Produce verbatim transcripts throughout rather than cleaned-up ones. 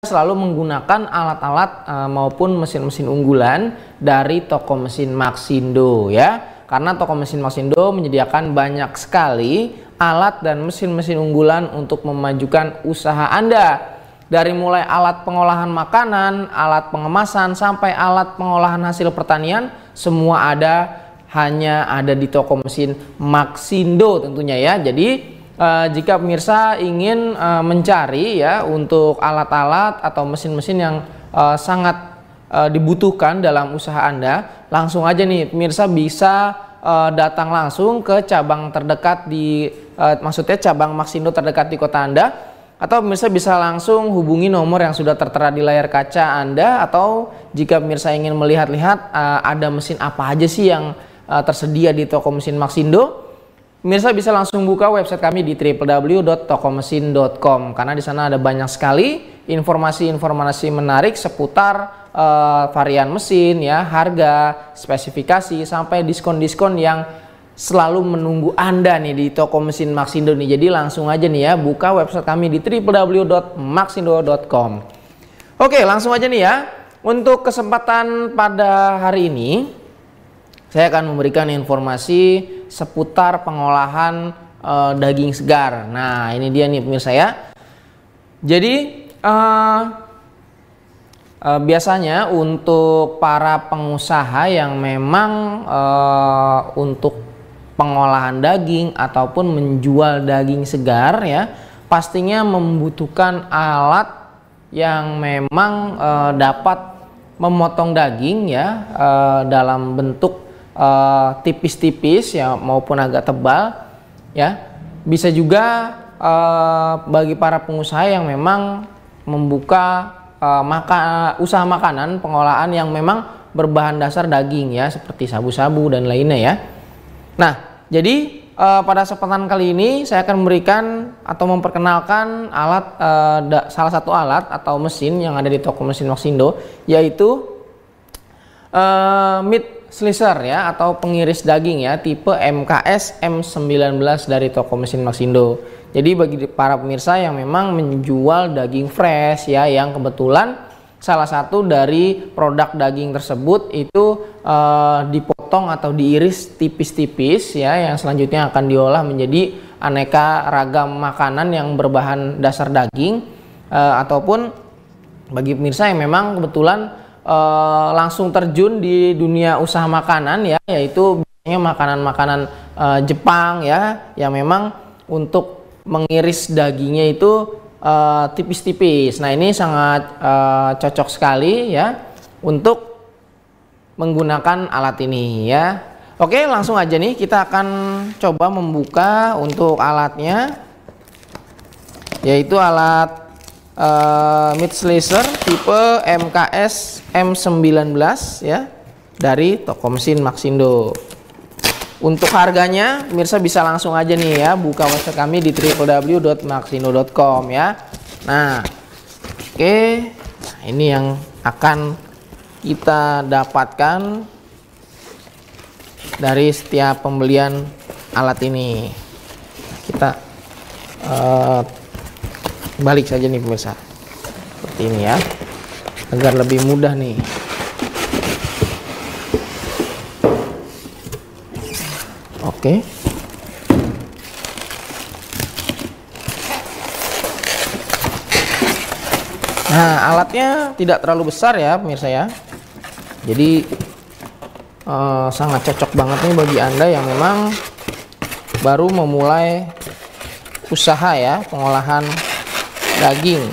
selalu menggunakan alat-alat uh, maupun mesin-mesin unggulan dari toko mesin Maxindo ya. Karena toko mesin Maxindo menyediakan banyak sekali alat dan mesin-mesin unggulan untuk memajukan usaha Anda. Dari mulai alat pengolahan makanan, alat pengemasan, sampai alat pengolahan hasil pertanian, semua ada hanya ada di toko mesin Maxindo tentunya ya. Jadi eh, jika pemirsa ingin eh, mencari ya untuk alat-alat atau mesin-mesin yang eh, sangat eh, dibutuhkan dalam usaha Anda, langsung aja nih pemirsa bisa eh, datang langsung ke cabang terdekat di eh, maksudnya cabang Maxindo terdekat di kota Anda. Atau pemirsa bisa langsung hubungi nomor yang sudah tertera di layar kaca Anda, atau jika pemirsa ingin melihat-lihat uh, ada mesin apa aja sih yang uh, tersedia di toko mesin Maxindo, pemirsa bisa langsung buka website kami di w w w dot toko mesin dot com, karena di sana ada banyak sekali informasi-informasi menarik seputar uh, varian mesin ya, harga, spesifikasi, sampai diskon-diskon yang selalu menunggu Anda nih di toko mesin Maxindo nih. Jadi langsung aja nih ya buka website kami di w w w dot maxindo dot com. Oke, langsung aja nih ya. Untuk kesempatan pada hari ini saya akan memberikan informasi seputar pengolahan uh, daging segar. Nah, ini dia nih pemirsa ya. Jadi uh, uh, biasanya untuk para pengusaha yang memang uh, untuk pengolahan daging ataupun menjual daging segar ya, pastinya membutuhkan alat yang memang e, dapat memotong daging ya e, dalam bentuk tipis-tipis ya maupun agak tebal ya. Bisa juga e, bagi para pengusaha yang memang membuka e, maka, usaha makanan pengolahan yang memang berbahan dasar daging ya, seperti sabu-sabu dan lainnya ya. Nah, jadi eh, pada kesempatan kali ini saya akan memberikan atau memperkenalkan alat eh, da, salah satu alat atau mesin yang ada di toko mesin Maxindo, yaitu eh, meat slicer ya, atau pengiris daging ya, tipe M K S M sembilan belas dari toko mesin Maxindo. Jadi bagi para pemirsa yang memang menjual daging fresh ya, yang kebetulan salah satu dari produk daging tersebut itu uh, dipotong atau diiris tipis-tipis ya, yang selanjutnya akan diolah menjadi aneka ragam makanan yang berbahan dasar daging, uh, ataupun bagi pemirsa yang memang kebetulan uh, langsung terjun di dunia usaha makanan ya, yaitu biasanya makanan-makanan uh, Jepang ya, yang memang untuk mengiris dagingnya itu tipis-tipis. Uh, nah, ini sangat uh, cocok sekali ya untuk menggunakan alat ini ya. Oke, langsung aja nih kita akan coba membuka untuk alatnya, yaitu alat uh, meat slicer tipe M K S M sembilan belas ya, dari toko mesin Maxindo. Untuk harganya, pemirsa bisa langsung aja nih ya buka website kami di w w w dot maxindo dot com ya. Nah, oke, okay. Nah, ini yang akan kita dapatkan dari setiap pembelian alat ini. Kita uh, balik saja nih pemirsa, seperti ini ya, agar lebih mudah nih. Oke. Nah, alatnya tidak terlalu besar ya pemirsa ya. Jadi eh, sangat cocok banget nih bagi Anda yang memang baru memulai usaha ya pengolahan daging.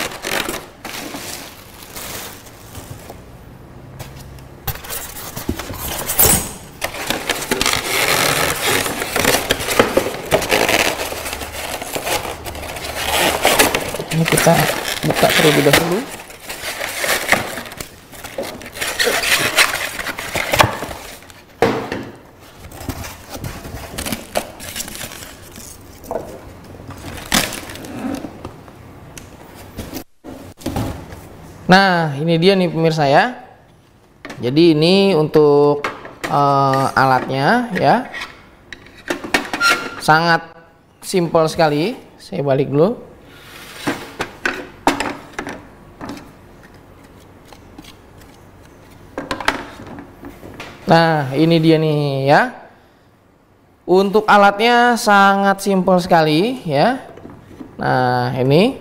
Ini kita buka terlebih dahulu. Nah, ini dia nih pemirsa ya. Jadi ini untuk uh, alatnya ya. Sangat simpel sekali. Saya balik dulu. Nah, ini dia nih ya. Untuk alatnya sangat simpel sekali ya. Nah, ini.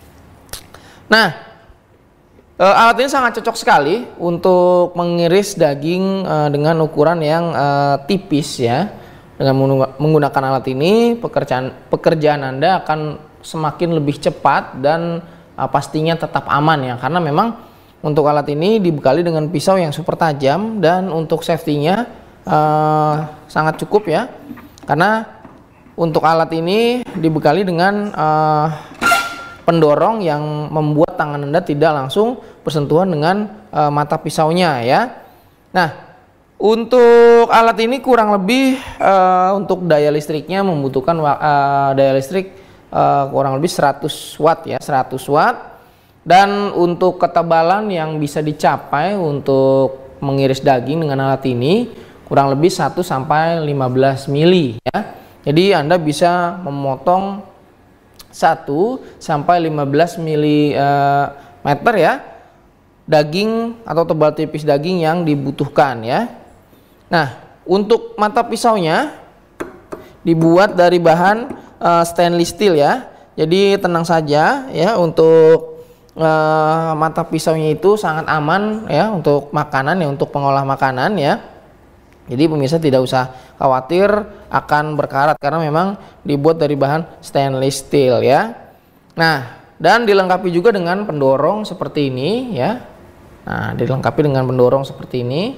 Nah, e, alat ini sangat cocok sekali untuk mengiris daging e, dengan ukuran yang e, tipis ya. Dengan menggunakan alat ini, pekerjaan pekerjaan Anda akan semakin lebih cepat dan e, pastinya tetap aman ya. Karena memang untuk alat ini dibekali dengan pisau yang super tajam dan untuk safety-nya uh, sangat cukup ya. Karena untuk alat ini dibekali dengan uh, pendorong yang membuat tangan Anda tidak langsung bersentuhan dengan uh, mata pisaunya ya. Nah, untuk alat ini kurang lebih uh, untuk daya listriknya membutuhkan uh, daya listrik uh, kurang lebih seratus watt ya, seratus watt. Dan untuk ketebalan yang bisa dicapai untuk mengiris daging dengan alat ini kurang lebih satu sampai lima belas mili ya. Jadi Anda bisa memotong satu sampai lima belas mili meter ya daging atau tebal tipis daging yang dibutuhkan ya. Nah, untuk mata pisaunya dibuat dari bahan uh, stainless steel ya. Jadi tenang saja ya, untuk Uh, mata pisaunya itu sangat aman ya untuk makanan ya, untuk pengolah makanan ya. Jadi pemirsa tidak usah khawatir akan berkarat karena memang dibuat dari bahan stainless steel ya. Nah, dan dilengkapi juga dengan pendorong seperti ini ya. Nah, dilengkapi dengan pendorong seperti ini,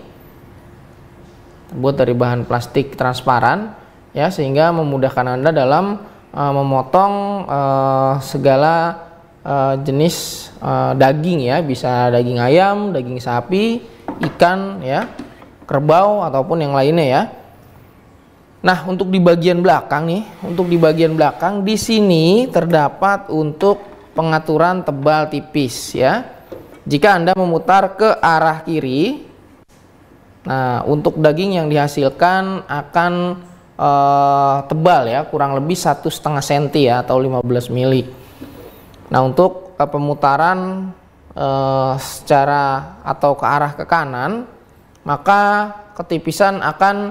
terbuat dari bahan plastik transparan ya, sehingga memudahkan Anda dalam uh, memotong uh, segala Uh, jenis uh, daging ya, bisa daging ayam, daging sapi, ikan ya, kerbau ataupun yang lainnya ya. Nah, untuk di bagian belakang nih, untuk di bagian belakang di sini terdapat untuk pengaturan tebal tipis ya. Jika Anda memutar ke arah kiri, nah untuk daging yang dihasilkan akan uh, tebal ya, kurang lebih satu setengah senti ya atau lima belas mili. Nah, untuk uh, pemutaran uh, secara atau ke arah ke kanan, maka ketipisan akan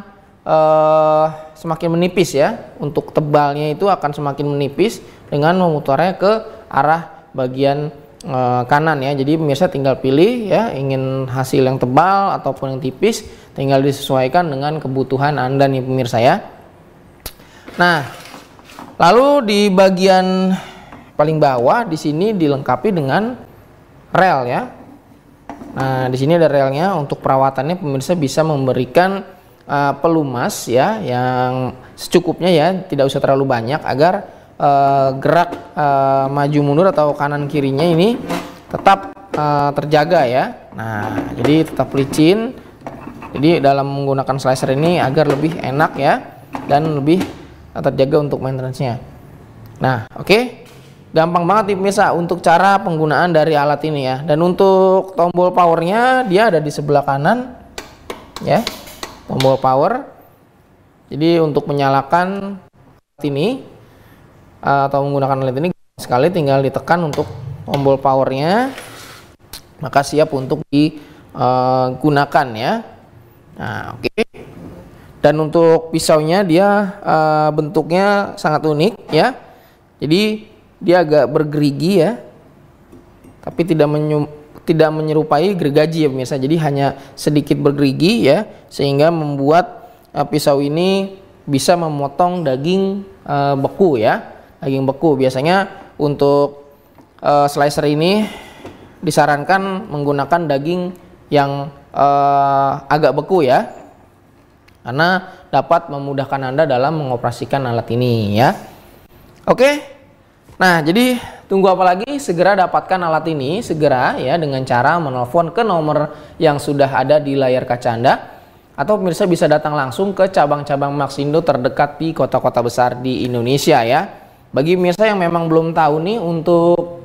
uh, semakin menipis ya. Untuk tebalnya itu akan semakin menipis dengan memutarnya ke arah bagian uh, kanan ya. Jadi pemirsa tinggal pilih ya, ingin hasil yang tebal ataupun yang tipis, tinggal disesuaikan dengan kebutuhan Anda nih pemirsa ya. Nah, lalu di bagian paling bawah di sini dilengkapi dengan rel ya. Nah, di sini ada relnya. Untuk perawatannya pemirsa bisa memberikan uh, pelumas ya yang secukupnya ya, tidak usah terlalu banyak agar uh, gerak uh, maju mundur atau kanan kirinya ini tetap uh, terjaga ya. Nah, jadi tetap licin. Jadi dalam menggunakan slicer ini agar lebih enak ya dan lebih terjaga untuk maintenance-nya. Nah, oke. Okay. Gampang banget nih pemirsa untuk cara penggunaan dari alat ini ya. Dan untuk tombol powernya dia ada di sebelah kanan ya, tombol power. Jadi untuk menyalakan alat ini atau menggunakan alat ini sekali tinggal ditekan untuk tombol powernya, maka siap untuk digunakan ya. Nah, oke. Okay. Dan untuk pisaunya dia uh, bentuknya sangat unik ya. Jadi dia agak bergerigi ya, tapi tidak menyu, tidak menyerupai gergaji ya pemirsa. Jadi hanya sedikit bergerigi ya, sehingga membuat uh, pisau ini bisa memotong daging uh, beku ya, daging beku. Biasanya untuk uh, slicer ini disarankan menggunakan daging yang uh, agak beku ya, karena dapat memudahkan Anda dalam mengoperasikan alat ini ya. Oke. Nah, jadi tunggu apa lagi? Segera dapatkan alat ini segera ya dengan cara menelpon ke nomor yang sudah ada di layar kaca Anda, atau pemirsa bisa datang langsung ke cabang-cabang Maxindo terdekat di kota-kota besar di Indonesia ya. Bagi pemirsa yang memang belum tahu nih untuk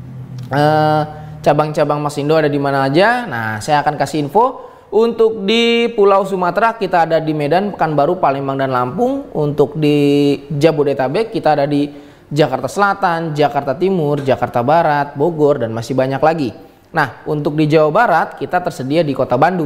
eh, cabang-cabang Maxindo ada di mana aja, nah saya akan kasih info. Untuk di Pulau Sumatera kita ada di Medan, Pekanbaru, Palembang, dan Lampung. Untuk di Jabodetabek kita ada di Jakarta Selatan, Jakarta Timur, Jakarta Barat, Bogor, dan masih banyak lagi. Nah, untuk di Jawa Barat kita tersedia di Kota Bandung.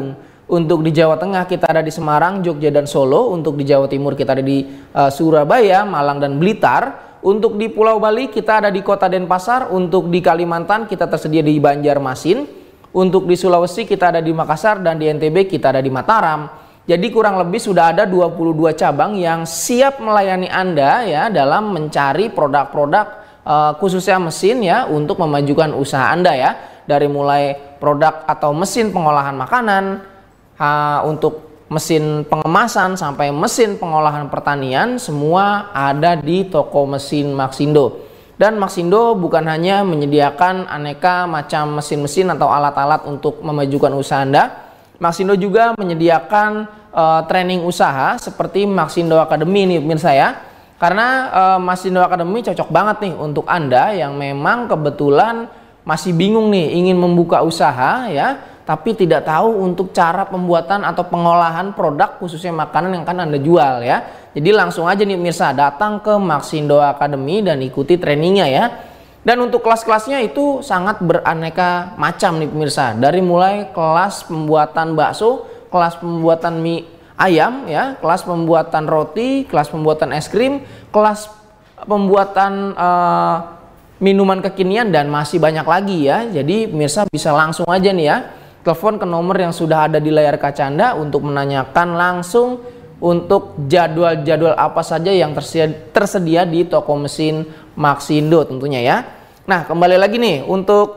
Untuk di Jawa Tengah kita ada di Semarang, Jogja, dan Solo. Untuk di Jawa Timur kita ada di uh, Surabaya, Malang, dan Blitar. Untuk di Pulau Bali kita ada di Kota Denpasar. Untuk di Kalimantan kita tersedia di Banjarmasin. Untuk di Sulawesi kita ada di Makassar, dan di N T B kita ada di Mataram. Jadi kurang lebih sudah ada dua puluh dua cabang yang siap melayani Anda ya dalam mencari produk-produk uh, khususnya mesin ya untuk memajukan usaha Anda ya. Dari mulai produk atau mesin pengolahan makanan, Uh, untuk mesin pengemasan sampai mesin pengolahan pertanian, semua ada di toko mesin Maxindo. Dan Maxindo bukan hanya menyediakan aneka macam mesin-mesin atau alat-alat untuk memajukan usaha Anda. Maxindo juga menyediakan uh, training usaha seperti Maxindo Academy nih pemirsa ya. Karena uh, Maxindo Academy cocok banget nih untuk Anda yang memang kebetulan masih bingung nih ingin membuka usaha ya, tapi tidak tahu untuk cara pembuatan atau pengolahan produk khususnya makanan yang akan Anda jual ya. Jadi langsung aja nih pemirsa datang ke Maxindo Academy dan ikuti trainingnya ya. Dan untuk kelas-kelasnya itu sangat beraneka macam nih pemirsa. Dari mulai kelas pembuatan bakso, kelas pembuatan mie ayam ya, kelas pembuatan roti, kelas pembuatan es krim, kelas pembuatan uh, minuman kekinian, dan masih banyak lagi ya. Jadi pemirsa bisa langsung aja nih ya telepon ke nomor yang sudah ada di layar kaca Anda untuk menanyakan langsung untuk jadwal-jadwal apa saja yang tersedia, tersedia di toko mesin Maxindo tentunya ya. Nah kembali lagi nih untuk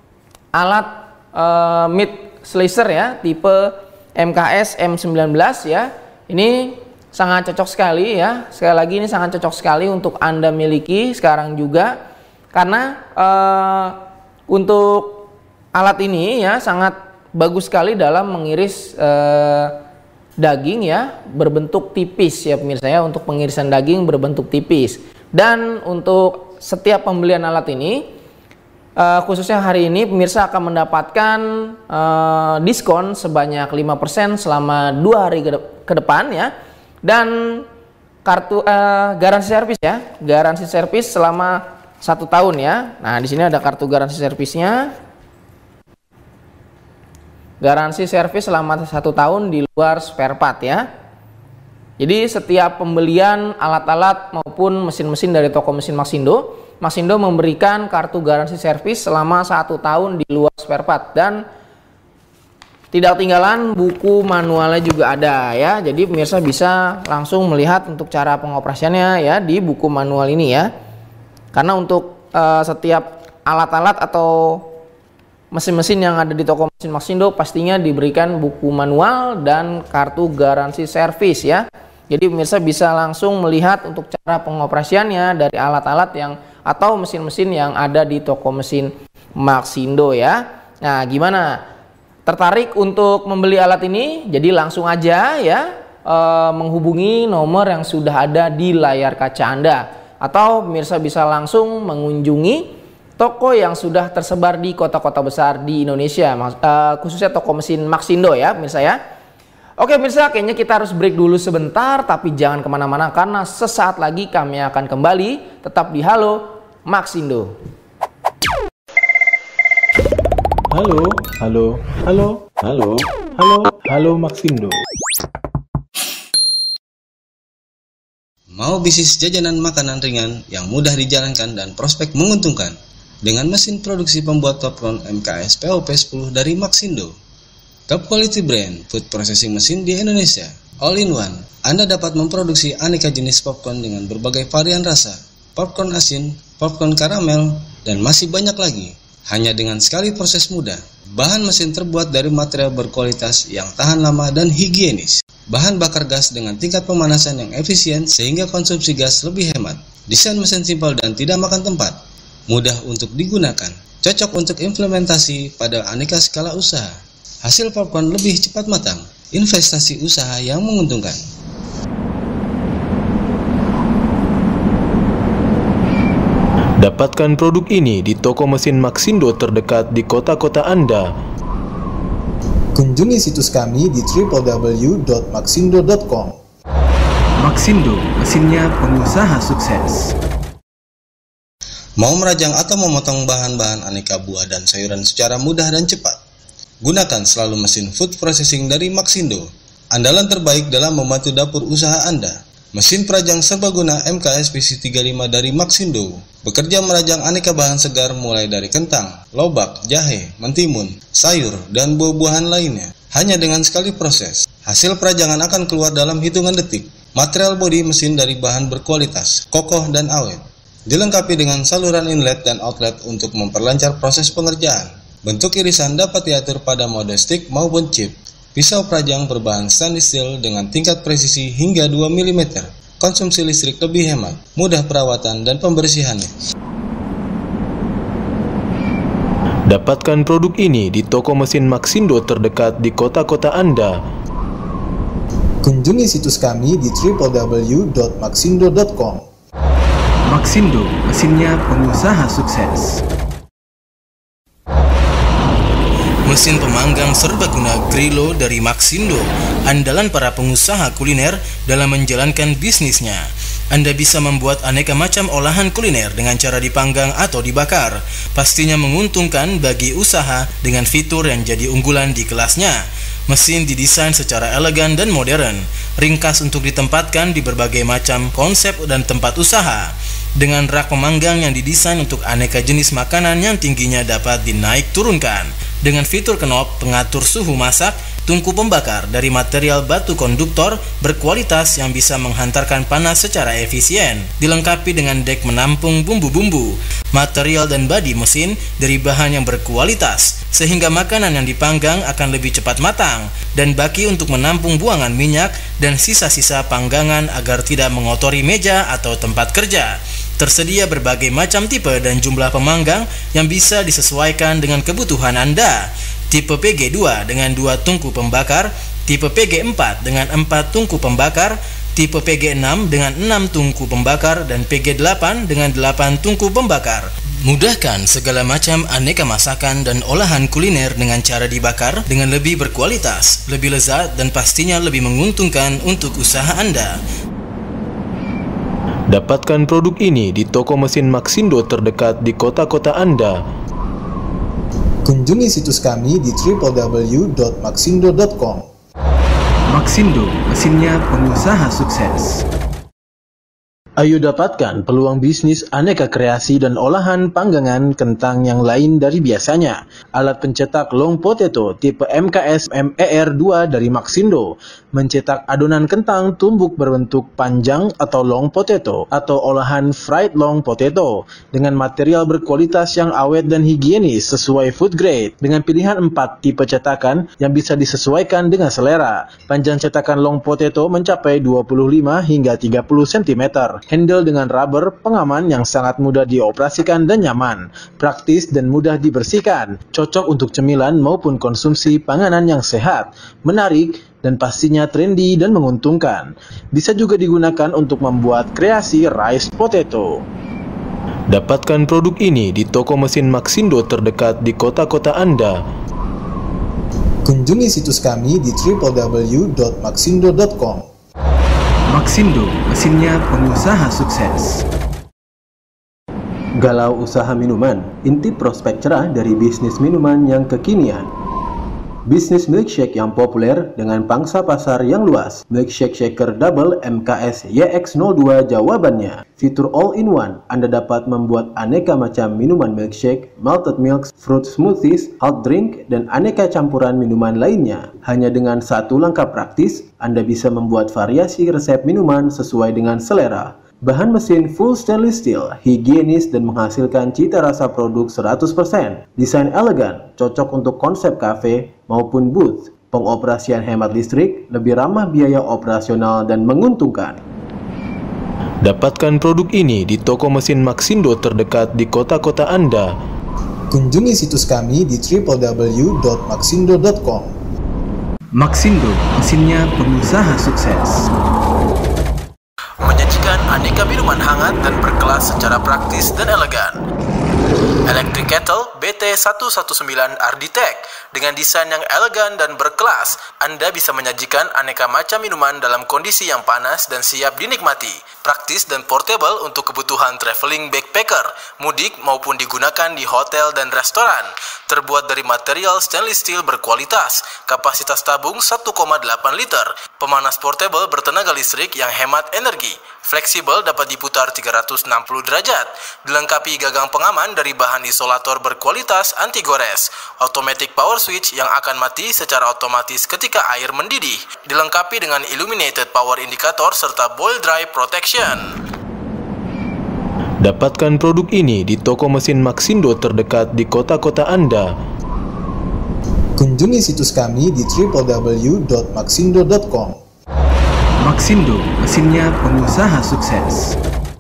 alat uh, meat slicer ya tipe M K S M sembilan belas ya. Ini sangat cocok sekali ya. Sekali lagi ini sangat cocok sekali untuk Anda miliki sekarang juga. Karena uh, untuk alat ini ya sangat bagus sekali dalam mengiris eh, daging ya berbentuk tipis ya pemirsa ya, untuk pengirisan daging berbentuk tipis. Dan untuk setiap pembelian alat ini eh, khususnya hari ini pemirsa akan mendapatkan eh, diskon sebanyak lima persen selama dua hari ke, de ke depan ya. Dan kartu eh, garansi servis ya, garansi servis selama satu tahun ya. Nah di sini ada kartu garansi servisnya. Garansi servis selama satu tahun di luar spare part ya. Jadi setiap pembelian alat-alat maupun mesin-mesin dari toko mesin Maxindo, Maxindo memberikan kartu garansi servis selama satu tahun di luar spare part. Dan tidak ketinggalan buku manualnya juga ada ya. Jadi pemirsa bisa langsung melihat untuk cara pengoperasiannya ya di buku manual ini ya. Karena untuk uh, setiap alat-alat atau mesin-mesin yang ada di toko mesin Maxindo pastinya diberikan buku manual dan kartu garansi servis ya. Jadi pemirsa bisa langsung melihat untuk cara pengoperasiannya dari alat-alat yang atau mesin-mesin yang ada di toko mesin Maxindo ya. Nah gimana? Tertarik untuk membeli alat ini? Jadi langsung aja ya e, menghubungi nomor yang sudah ada di layar kaca Anda. Atau pemirsa bisa langsung mengunjungi toko yang sudah tersebar di kota-kota besar di Indonesia, uh, khususnya toko mesin Maxindo ya pemirsa ya. Oke pemirsa, kayaknya kita harus break dulu sebentar, tapi jangan kemana-mana karena sesaat lagi kami akan kembali tetap di Halo Maxindo. Halo, halo, halo, halo, halo, halo Maxindo. Mau bisnis jajanan makanan ringan yang mudah dijalankan dan prospek menguntungkan? Dengan mesin produksi pembuat popcorn M K S P O P sepuluh dari Maxindo. Top quality brand food processing mesin di Indonesia. All in one, Anda dapat memproduksi aneka jenis popcorn dengan berbagai varian rasa. Popcorn asin, popcorn karamel, dan masih banyak lagi. Hanya dengan sekali proses mudah. Bahan mesin terbuat dari material berkualitas yang tahan lama dan higienis. Bahan bakar gas dengan tingkat pemanasan yang efisien sehingga konsumsi gas lebih hemat. Desain mesin simpel dan tidak makan tempat. Mudah untuk digunakan, cocok untuk implementasi pada aneka skala usaha. Hasil popcorn lebih cepat matang, investasi usaha yang menguntungkan. Dapatkan produk ini di toko mesin Maxindo terdekat di kota-kota Anda. Kunjungi situs kami di w w w dot maxindo dot com. Maxindo, mesinnya pengusaha sukses. Mau merajang atau memotong bahan-bahan aneka buah dan sayuran secara mudah dan cepat? Gunakan selalu mesin food processing dari Maxindo, andalan terbaik dalam membantu dapur usaha Anda. Mesin perajang serbaguna M K S P C tiga puluh lima dari Maxindo bekerja merajang aneka bahan segar mulai dari kentang, lobak, jahe, mentimun, sayur, dan buah-buahan lainnya. Hanya dengan sekali proses, hasil perajangan akan keluar dalam hitungan detik. Material bodi mesin dari bahan berkualitas, kokoh, dan awet. Dilengkapi dengan saluran inlet dan outlet untuk memperlancar proses pengerjaan. Bentuk irisan dapat diatur pada mode stick maupun chip. Pisau perajang berbahan stainless steel dengan tingkat presisi hingga dua milimeter. Konsumsi listrik lebih hemat, mudah perawatan dan pembersihannya. Dapatkan produk ini di toko mesin Maxindo terdekat di kota-kota Anda. Kunjungi situs kami di w w w dot maxindo dot com. Maxindo, mesinnya pengusaha sukses. Mesin pemanggang serbaguna Grillo dari Maxindo, andalan para pengusaha kuliner dalam menjalankan bisnisnya. Anda bisa membuat aneka macam olahan kuliner dengan cara dipanggang atau dibakar. Pastinya menguntungkan bagi usaha dengan fitur yang jadi unggulan di kelasnya. Mesin didesain secara elegan dan modern, ringkas untuk ditempatkan di berbagai macam konsep dan tempat usaha. Dengan rak pemanggang yang didesain untuk aneka jenis makanan yang tingginya dapat dinaik turunkan. Dengan fitur knob pengatur suhu masak, tungku pembakar dari material batu konduktor berkualitas yang bisa menghantarkan panas secara efisien. Dilengkapi dengan dek menampung bumbu-bumbu. Material dan bodi mesin dari bahan yang berkualitas, sehingga makanan yang dipanggang akan lebih cepat matang, dan baki untuk menampung buangan minyak dan sisa-sisa panggangan agar tidak mengotori meja atau tempat kerja. Tersedia berbagai macam tipe dan jumlah pemanggang yang bisa disesuaikan dengan kebutuhan Anda. Tipe P G dua dengan dua tungku pembakar, tipe P G empat dengan empat tungku pembakar, tipe P G enam dengan enam tungku pembakar, dan P G delapan dengan delapan tungku pembakar. Mudahkan segala macam aneka masakan dan olahan kuliner dengan cara dibakar dengan lebih berkualitas, lebih lezat, dan pastinya lebih menguntungkan untuk usaha Anda. Dapatkan produk ini di toko mesin Maxindo terdekat di kota-kota Anda. Kunjungi situs kami di w w w dot maxindo dot com. Maxindo, mesinnya pengusaha sukses. Ayo dapatkan peluang bisnis aneka kreasi dan olahan panggangan kentang yang lain dari biasanya. Alat pencetak long potato tipe M K S M E R dua dari Maxindo mencetak adonan kentang tumbuk berbentuk panjang atau long potato atau olahan fried long potato dengan material berkualitas yang awet dan higienis sesuai food grade dengan pilihan empat tipe cetakan yang bisa disesuaikan dengan selera. Panjang cetakan long potato mencapai dua puluh lima hingga tiga puluh sentimeter. Handle dengan rubber pengaman yang sangat mudah dioperasikan dan nyaman, praktis dan mudah dibersihkan, cocok untuk cemilan maupun konsumsi panganan yang sehat, menarik, dan pastinya trendy dan menguntungkan. Bisa juga digunakan untuk membuat kreasi rice potato. Dapatkan produk ini di toko mesin Maxindo terdekat di kota-kota Anda. Kunjungi situs kami di w w w dot maxindo dot com. Maxindo, mesinnya pengusaha sukses. Galau usaha minuman, intip prospek cerah dari bisnis minuman yang kekinian. Bisnis milkshake yang populer dengan pangsa pasar yang luas. Milkshake Shaker Double M K S Y X nol dua jawabannya. Fitur all-in-one, Anda dapat membuat aneka macam minuman milkshake, malted milks, fruit smoothies, hot drink, dan aneka campuran minuman lainnya. Hanya dengan satu langkah praktis, Anda bisa membuat variasi resep minuman sesuai dengan selera. Bahan mesin full stainless steel, higienis dan menghasilkan cita rasa produk seratus persen. Desain elegan, cocok untuk konsep kafe maupun booth. Pengoperasian hemat listrik, lebih ramah biaya operasional dan menguntungkan. Dapatkan produk ini di toko mesin Maxindo terdekat di kota-kota Anda. Kunjungi situs kami di w w w dot maxindo dot com. Maxindo, mesinnya pengusaha sukses. Menyajikan aneka minuman hangat dan berkelas secara praktis dan elegan. Electric Kettle B T seratus sembilan belas Arditech. Dengan desain yang elegan dan berkelas, Anda bisa menyajikan aneka macam minuman dalam kondisi yang panas dan siap dinikmati. Praktis dan portable untuk kebutuhan traveling backpacker, mudik maupun digunakan di hotel dan restoran. Terbuat dari material stainless steel berkualitas, kapasitas tabung satu koma delapan liter, pemanas portable bertenaga listrik yang hemat energi, fleksibel dapat diputar tiga ratus enam puluh derajat, dilengkapi gagang pengaman dari bahan isolator berkualitas anti gores, automatic power switch yang akan mati secara otomatis ketika air mendidih, dilengkapi dengan illuminated power indicator serta boil dry protection. Dapatkan produk ini di toko mesin Maxindo terdekat di kota-kota Anda. Kunjungi situs kami di w w w dot maxindo dot com. Maxindo, mesinnya pengusaha sukses.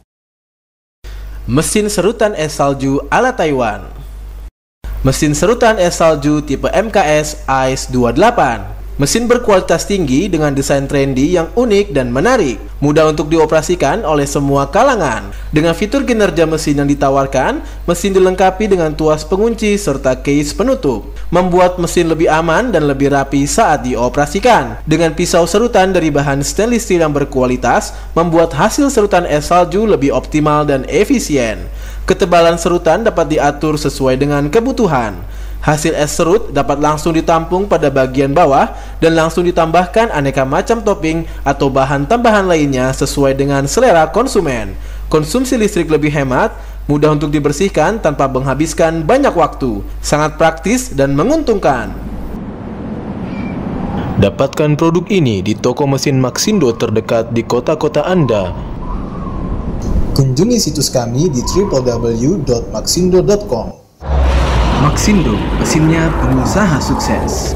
Mesin serutan es salju ala Taiwan. Mesin serutan es salju tipe M K S Ice dua puluh delapan. Mesin berkualitas tinggi dengan desain trendy yang unik dan menarik, mudah untuk dioperasikan oleh semua kalangan. Dengan fitur kinerja mesin yang ditawarkan, mesin dilengkapi dengan tuas pengunci serta case penutup, membuat mesin lebih aman dan lebih rapi saat dioperasikan. Dengan pisau serutan dari bahan stainless steel yang berkualitas, membuat hasil serutan es salju lebih optimal dan efisien. Ketebalan serutan dapat diatur sesuai dengan kebutuhan. Hasil es serut dapat langsung ditampung pada bagian bawah dan langsung ditambahkan aneka macam topping atau bahan tambahan lainnya sesuai dengan selera konsumen. Konsumsi listrik lebih hemat, mudah untuk dibersihkan tanpa menghabiskan banyak waktu, sangat praktis dan menguntungkan. Dapatkan produk ini di toko mesin Maxindo terdekat di kota-kota Anda. Kunjungi situs kami di w w w dot maxindo dot com. Maxindo, mesinnya pengusaha sukses.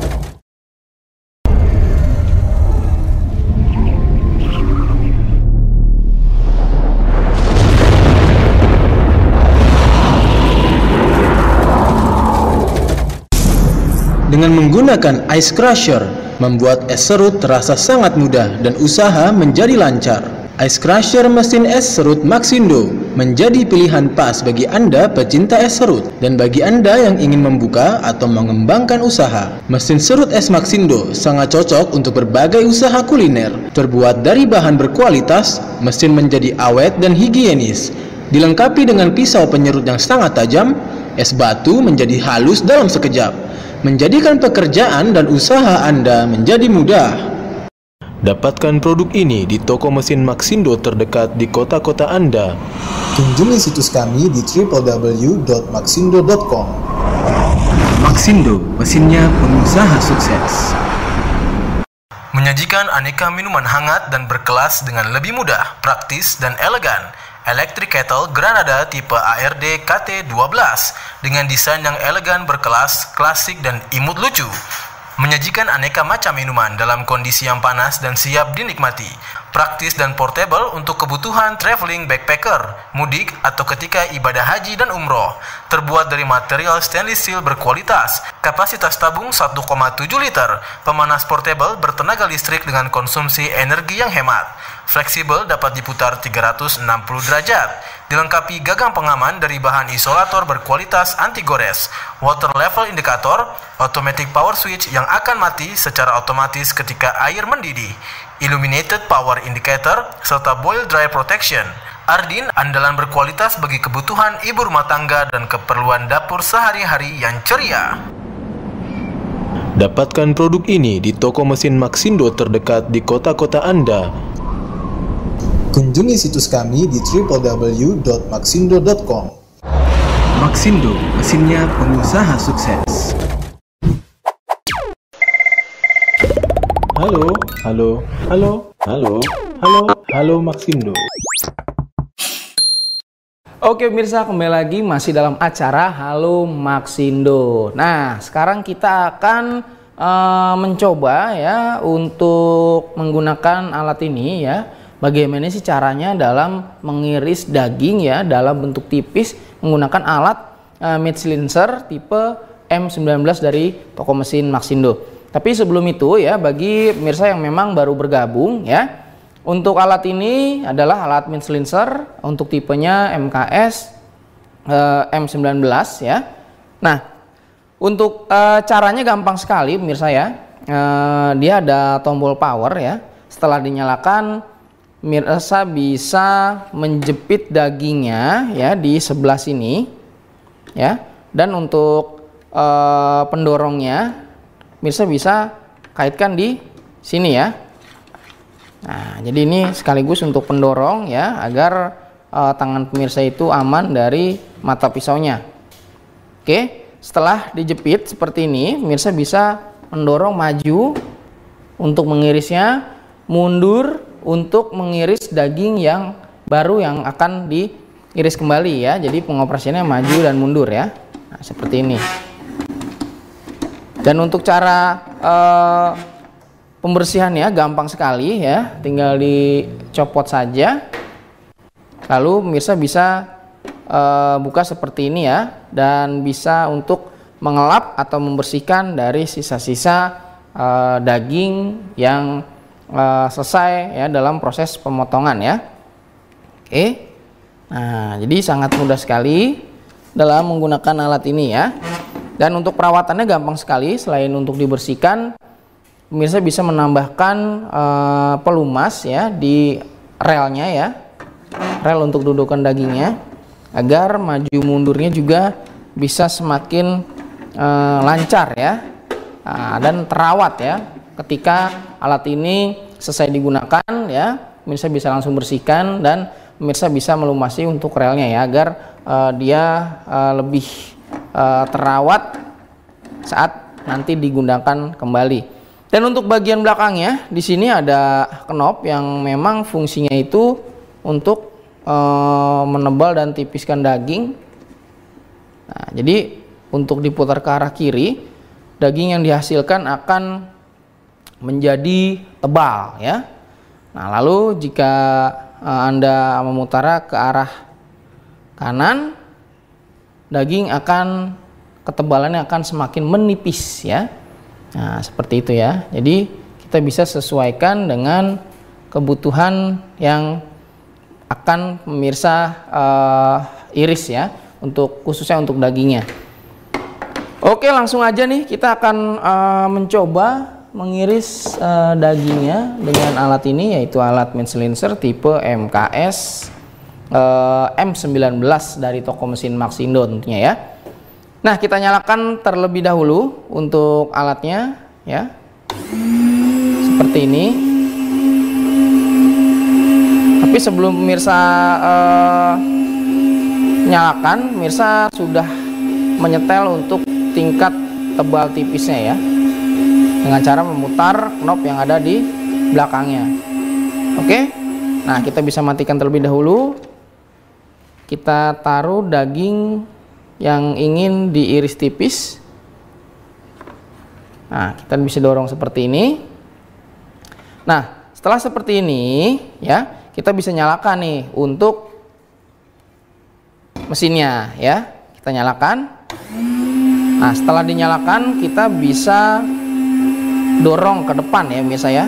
Dengan menggunakan Ice Crusher, membuat es serut terasa sangat mudah dan usaha menjadi lancar. Ice Crusher mesin es serut Maxindo menjadi pilihan pas bagi Anda pecinta es serut dan bagi Anda yang ingin membuka atau mengembangkan usaha. Mesin serut es Maxindo sangat cocok untuk berbagai usaha kuliner. Terbuat dari bahan berkualitas, mesin menjadi awet dan higienis. Dilengkapi dengan pisau penyerut yang sangat tajam, es batu menjadi halus dalam sekejap, menjadikan pekerjaan dan usaha Anda menjadi mudah. Dapatkan produk ini di toko mesin Maxindo terdekat di kota-kota Anda. Kunjungi situs kami di w w w dot maxindo dot com. Maxindo, mesinnya pengusaha sukses. Menyajikan aneka minuman hangat dan berkelas dengan lebih mudah, praktis, dan elegan. Electric Kettle Granada tipe A R D K T dua belas dengan desain yang elegan, berkelas, klasik, dan imut lucu. Menyajikan aneka macam minuman dalam kondisi yang panas dan siap dinikmati. Praktis dan portable untuk kebutuhan traveling backpacker, mudik, atau ketika ibadah haji dan umroh. Terbuat dari material stainless steel berkualitas, kapasitas tabung satu koma tujuh liter, pemanas portable bertenaga listrik dengan konsumsi energi yang hemat. Fleksibel dapat diputar tiga ratus enam puluh derajat. Dilengkapi gagang pengaman dari bahan isolator berkualitas anti gores, water level indicator, automatic power switch yang akan mati secara otomatis ketika air mendidih, illuminated power indicator, serta boil dry protection. Ardin andalan berkualitas bagi kebutuhan ibu rumah tangga dan keperluan dapur sehari-hari yang ceria. Dapatkan produk ini di toko mesin Maxindo terdekat di kota-kota Anda. Kunjungi situs kami di w w w dot maxindo dot com. Maxindo, mesinnya pengusaha sukses. Halo, halo, halo, halo, halo, halo Maxindo. Oke pemirsa, kembali lagi masih dalam acara Halo Maxindo. Nah, sekarang kita akan uh, mencoba ya untuk menggunakan alat ini ya. Bagaimana sih caranya dalam mengiris daging ya dalam bentuk tipis menggunakan alat uh, meat slicer tipe M sembilan belas dari toko mesin Maxindo. Tapi sebelum itu ya, bagi pemirsa yang memang baru bergabung ya, untuk alat ini adalah alat meat slicer untuk tipenya M K S uh, M sembilan belas ya. Nah, untuk uh, caranya gampang sekali pemirsa ya. Uh, dia ada tombol power ya. Setelah dinyalakan, pemirsa bisa menjepit dagingnya ya di sebelah sini ya. Dan untuk uh, pendorongnya, pemirsa bisa kaitkan di sini ya. Nah, jadi ini sekaligus untuk pendorong ya, agar uh, tangan pemirsa itu aman dari mata pisaunya. Oke, setelah dijepit seperti ini, pemirsa bisa mendorong maju untuk mengirisnya, mundur untuk mengiris daging yang baru yang akan diiris kembali ya. Jadi pengoperasiannya maju dan mundur ya. Nah, seperti ini. Dan untuk cara uh, pembersihannya gampang sekali ya, tinggal dicopot saja. Lalu pemirsa bisa uh, buka seperti ini ya, dan bisa untuk mengelap atau membersihkan dari sisa-sisa uh, daging yang uh, selesai ya dalam proses pemotongan ya. Oke, nah jadi sangat mudah sekali dalam menggunakan alat ini ya. Dan untuk perawatannya gampang sekali, selain untuk dibersihkan, pemirsa bisa menambahkan uh, pelumas ya di relnya ya, rel untuk dudukan dagingnya, agar maju mundurnya juga bisa semakin uh, lancar ya, nah, dan terawat ya. Ketika alat ini selesai digunakan ya, pemirsa bisa langsung bersihkan dan pemirsa bisa melumasi untuk relnya ya, agar uh, dia uh, lebih uh, terawat saat nanti digunakan kembali. Dan untuk bagian belakangnya, di sini ada knop yang memang fungsinya itu untuk e, menebal dan tipiskan daging. Nah, jadi untuk diputar ke arah kiri, daging yang dihasilkan akan menjadi tebal ya. Nah, lalu jika e, Anda memutar ke arah kanan, daging akan ketebalannya akan semakin menipis ya. Nah, seperti itu ya. Jadi kita bisa sesuaikan dengan kebutuhan yang akan pemirsa uh, iris ya, untuk khususnya untuk dagingnya. Oke, langsung aja nih kita akan uh, mencoba mengiris uh, dagingnya dengan alat ini, yaitu alat Medslenser tipe M K S uh, M sembilan belas dari toko mesin Maxindo tentunya ya. Nah, kita nyalakan terlebih dahulu untuk alatnya ya, seperti ini. Tapi sebelum pemirsa uh, nyalakan, pemirsa sudah menyetel untuk tingkat tebal tipisnya ya, dengan cara memutar knob yang ada di belakangnya. Oke, nah kita bisa matikan terlebih dahulu. Kita taruh daging yang ingin diiris tipis. Nah, kita bisa dorong seperti ini. Nah, setelah seperti ini ya, kita bisa nyalakan nih untuk mesinnya ya. Kita nyalakan. Nah, setelah dinyalakan, kita bisa dorong ke depan ya pemirsa ya.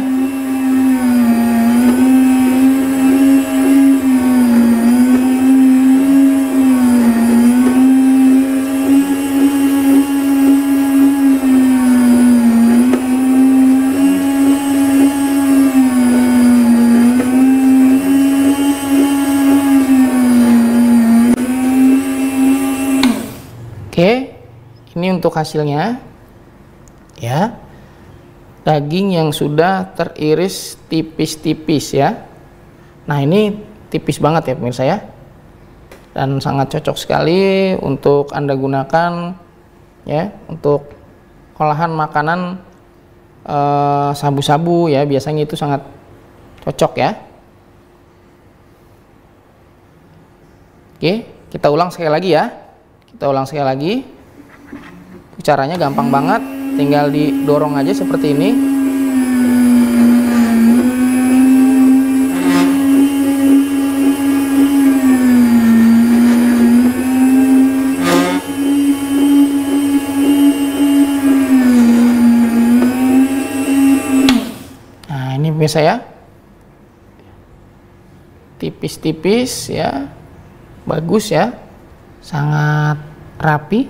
Oke, ini untuk hasilnya ya, daging yang sudah teriris tipis-tipis ya. Nah, ini tipis banget ya pemirsa ya, dan sangat cocok sekali untuk Anda gunakan ya untuk olahan makanan sabu-sabu eh, ya, biasanya itu sangat cocok ya. Oke, kita ulang sekali lagi ya. Kita ulang sekali lagi. Caranya gampang banget, tinggal didorong aja seperti ini. Nah, ini biasa ya. Tipis-tipis ya. Bagus ya. sangat rapi.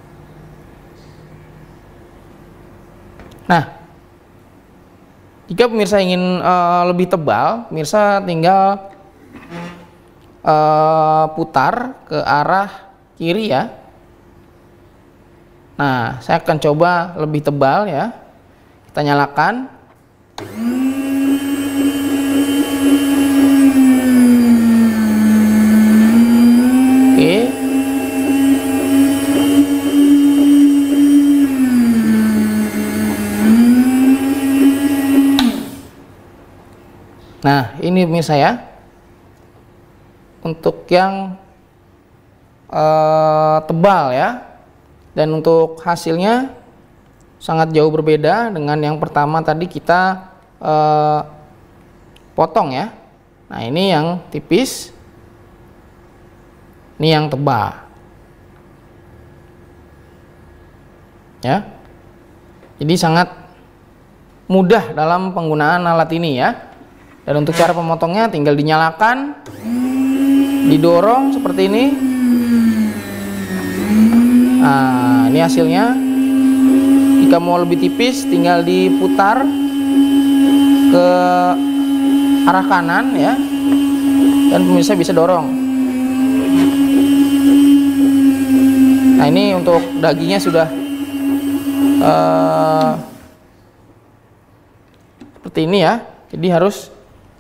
Nah, jika pemirsa ingin uh, lebih tebal, pemirsa tinggal uh, putar ke arah kiri ya. Nah, saya akan coba lebih tebal ya. Kita nyalakan. Oke. Nah, ini pemirsa ya. Untuk yang uh, tebal ya. Dan untuk hasilnya sangat jauh berbeda dengan yang pertama tadi kita eh, potong ya. Nah, ini yang tipis, ini yang tebal ya. Jadi sangat mudah dalam penggunaan alat ini ya. Dan untuk cara pemotongnya tinggal dinyalakan, didorong seperti ini. Nah, ini hasilnya. Jika mau lebih tipis tinggal diputar ke arah kanan ya, dan pemirsa bisa dorong. Nah, ini untuk dagingnya sudah uh, seperti ini ya. Jadi harus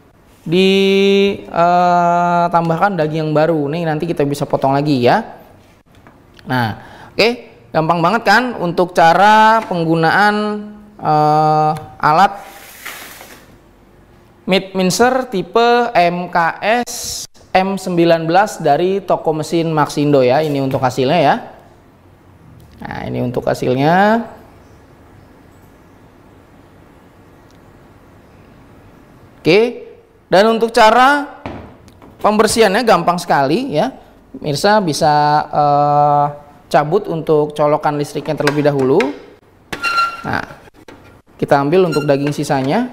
ditambahkan uh, daging yang baru. Nih nanti kita bisa potong lagi ya. Nah, oke, gampang banget kan untuk cara penggunaan uh, alat meat mincer tipe M K S M sembilan belas dari toko mesin Maxindo ya. Ini untuk hasilnya ya. Nah, ini untuk hasilnya. Oke, dan untuk cara pembersihannya gampang sekali ya. Mirsa bisa uh, cabut untuk colokan listriknya terlebih dahulu. Nah, kita ambil untuk daging sisanya.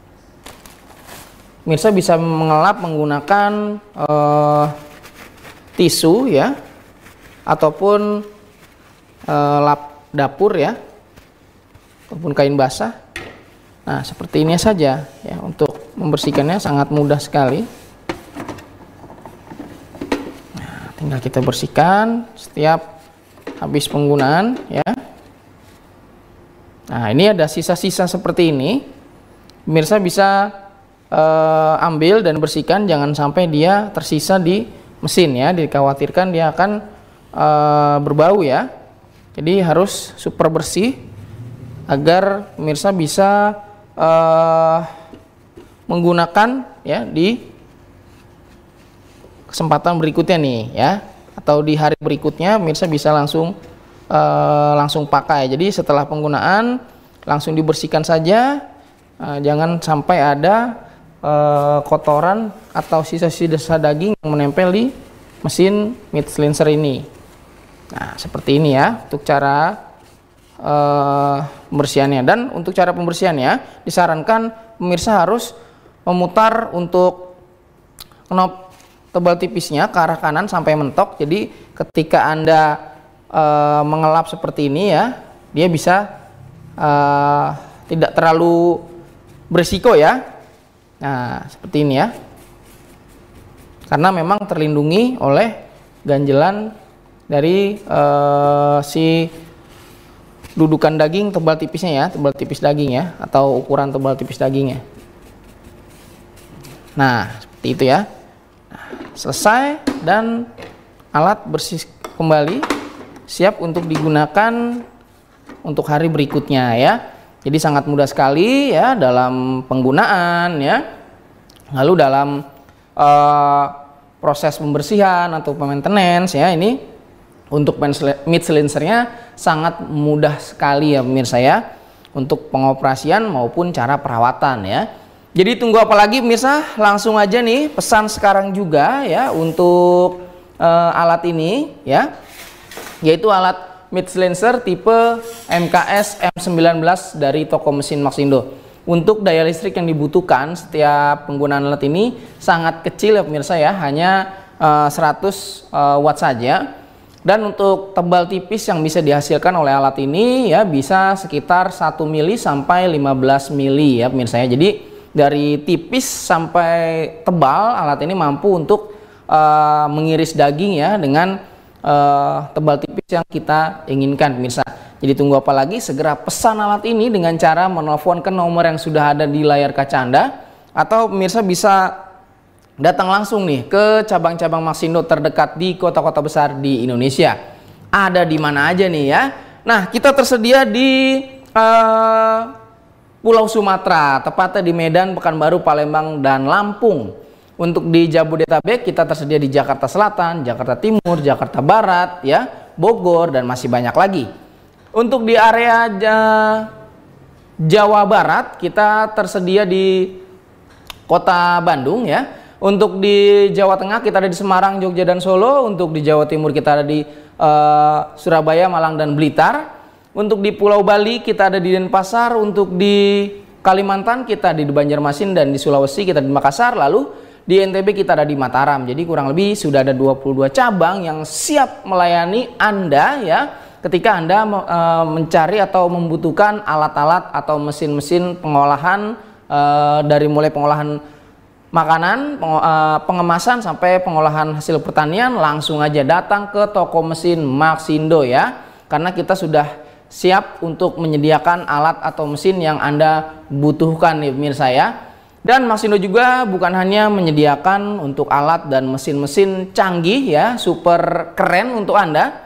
Mirsa bisa mengelap menggunakan uh, tisu ya, ataupun uh, lap dapur ya, ataupun kain basah. Nah, seperti ini saja ya. Untuk membersihkannya sangat mudah sekali. Nah, tinggal kita bersihkan setiap habis penggunaan ya. Nah, ini ada sisa-sisa seperti ini. Pemirsa bisa uh, ambil dan bersihkan, jangan sampai dia tersisa di mesin ya. Dikhawatirkan dia akan uh, berbau ya. Jadi harus super bersih agar pemirsa bisa uh, menggunakan ya di kesempatan berikutnya nih ya, atau di hari berikutnya pemirsa bisa langsung uh, langsung pakai. Jadi setelah penggunaan langsung dibersihkan saja, uh, jangan sampai ada uh, kotoran atau sisa-sisa daging yang menempel di mesin meat cleanser ini. Nah, seperti ini ya untuk cara uh, pembersihannya. Dan untuk cara pembersihannya disarankan pemirsa harus memutar untuk knob tebal tipisnya ke arah kanan sampai mentok. Jadi ketika Anda e, mengelap seperti ini ya, dia bisa e, tidak terlalu berisiko ya. Nah, seperti ini ya. Karena memang terlindungi oleh ganjelan dari e, si dudukan daging tebal tipisnya ya, tebal tipis daging ya, atau ukuran tebal tipis dagingnya. Nah, seperti itu ya. Nah, selesai dan alat bersih kembali, siap untuk digunakan untuk hari berikutnya ya. Jadi sangat mudah sekali ya dalam penggunaan ya. Lalu dalam uh, proses pembersihan atau maintenance ya, ini untuk meat cleansernya sangat mudah sekali ya pemirsa ya, untuk pengoperasian maupun cara perawatan ya. Jadi tunggu apa lagi pemirsa, langsung aja nih pesan sekarang juga ya untuk uh, alat ini ya, yaitu alat meat cleanser tipe M K S M sembilan belas dari toko mesin Maxindo. Untuk daya listrik yang dibutuhkan setiap penggunaan alat ini sangat kecil ya pemirsa ya, hanya uh, seratus uh, watt saja. Dan untuk tebal tipis yang bisa dihasilkan oleh alat ini ya bisa sekitar satu mili sampai lima belas mili ya pemirsa ya. Jadi dari tipis sampai tebal alat ini mampu untuk uh, mengiris daging ya dengan uh, tebal tipis yang kita inginkan pemirsa. Jadi tunggu apa lagi, segera pesan alat ini dengan cara menelpon ke nomor yang sudah ada di layar kaca Anda, atau pemirsa bisa datang langsung nih ke cabang-cabang Maxindo terdekat di kota-kota besar di Indonesia. Ada di mana aja nih ya. Nah, kita tersedia di uh, Pulau Sumatera, tepatnya di Medan, Pekanbaru, Palembang, dan Lampung. Untuk di Jabodetabek kita tersedia di Jakarta Selatan, Jakarta Timur, Jakarta Barat, ya, Bogor, dan masih banyak lagi. Untuk di area Jawa Barat kita tersedia di Kota Bandung ya. Untuk di Jawa Tengah kita ada di Semarang, Jogja, dan Solo. Untuk di Jawa Timur kita ada di uh, Surabaya, Malang, dan Blitar. Untuk di Pulau Bali kita ada di Denpasar. Untuk di Kalimantan kita di Banjarmasin, dan di Sulawesi kita di Makassar. Lalu di N T B kita ada di Mataram. Jadi kurang lebih sudah ada dua puluh dua cabang yang siap melayani Anda ya, ketika Anda e, mencari atau membutuhkan alat-alat atau mesin-mesin pengolahan, e, dari mulai pengolahan makanan, peng, e, pengemasan sampai pengolahan hasil pertanian, langsung aja datang ke toko mesin Maxindo ya, karena kita sudah siap untuk menyediakan alat atau mesin yang Anda butuhkan nih pemirsa ya. Dan Maxindo juga bukan hanya menyediakan untuk alat dan mesin-mesin canggih ya, super keren untuk Anda,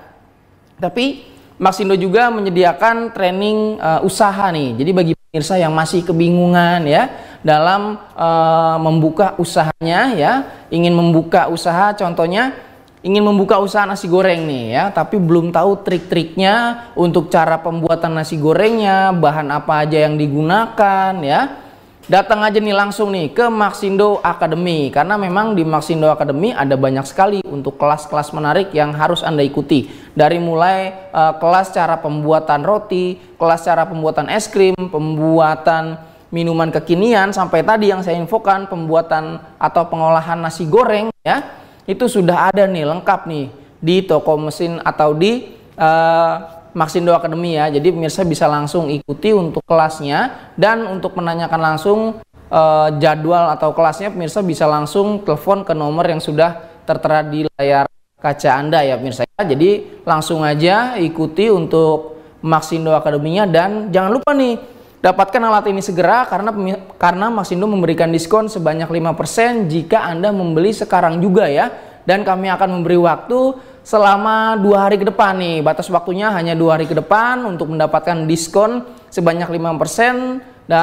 tapi Maxindo juga menyediakan training uh, usaha nih. Jadi bagi pemirsa yang masih kebingungan ya dalam uh, membuka usahanya ya, ingin membuka usaha, contohnya ingin membuka usaha nasi goreng nih ya, tapi belum tahu trik-triknya untuk cara pembuatan nasi gorengnya, bahan apa aja yang digunakan ya. Datang aja nih langsung nih ke Maxindo Academy, karena memang di Maxindo Academy ada banyak sekali untuk kelas-kelas menarik yang harus Anda ikuti. Dari mulai uh, kelas cara pembuatan roti, kelas cara pembuatan es krim, pembuatan minuman kekinian, sampai tadi yang saya infokan pembuatan atau pengolahan nasi goreng ya, itu sudah ada nih lengkap nih di toko mesin atau di uh, Maxindo Academy ya. Jadi pemirsa bisa langsung ikuti untuk kelasnya, dan untuk menanyakan langsung uh, jadwal atau kelasnya pemirsa bisa langsung telepon ke nomor yang sudah tertera di layar kaca Anda ya pemirsa. Jadi langsung aja ikuti untuk Maxindo Academy-nya, dan jangan lupa nih dapatkan alat ini segera, karena karena Maxindo memberikan diskon sebanyak lima persen jika Anda membeli sekarang juga ya. Dan kami akan memberi waktu selama dua hari ke depan nih, batas waktunya hanya dua hari ke depan untuk mendapatkan diskon sebanyak lima persen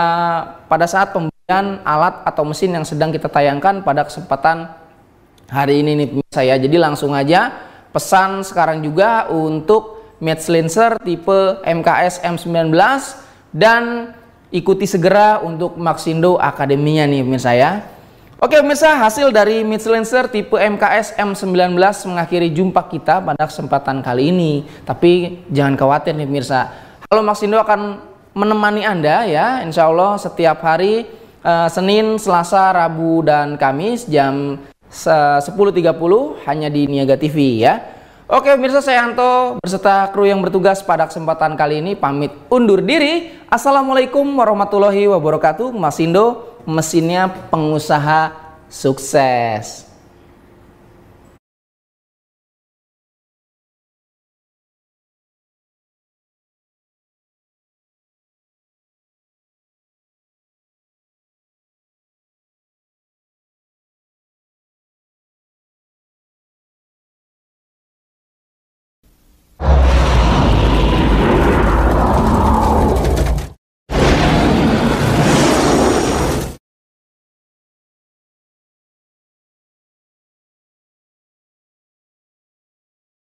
dan pada saat pembelian alat atau mesin yang sedang kita tayangkan pada kesempatan hari ini nih pemirsa ya. Jadi langsung aja pesan sekarang juga untuk match lenser tipe M K S M sembilan belas, dan ikuti segera untuk Maxindo Academy-nya nih pemirsa ya. Oke pemirsa, hasil dari match lenser tipe M K S M sembilan belas mengakhiri jumpa kita pada kesempatan kali ini. Tapi jangan khawatir nih pemirsa, Halo Maxindo akan menemani Anda ya, insya Allah setiap hari uh, Senin, Selasa, Rabu, dan Kamis jam sepuluh tiga puluh hanya di Niaga T V ya. Oke pemirsa, saya Anto berserta kru yang bertugas pada kesempatan kali ini pamit undur diri. Assalamualaikum warahmatullahi wabarakatuh. Maxindo, mesinnya pengusaha sukses.